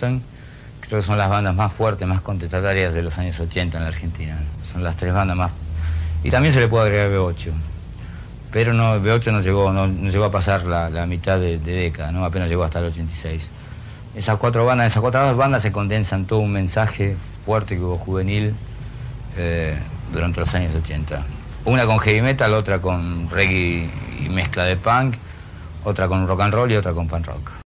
Phantom, creo que son las bandas más fuertes, más contestatarias de los años 80 en la Argentina. Son las 3 bandas más... Y también se le puede agregar B8. Pero no, B8 no llegó a pasar la mitad de década, ¿no? Apenas llegó hasta el 86. Esas 4 bandas se condensan todo un mensaje fuerte que hubo juvenil durante los años 80. Una con heavy metal, otra con reggae y mezcla de punk, otra con rock and roll y otra con punk rock.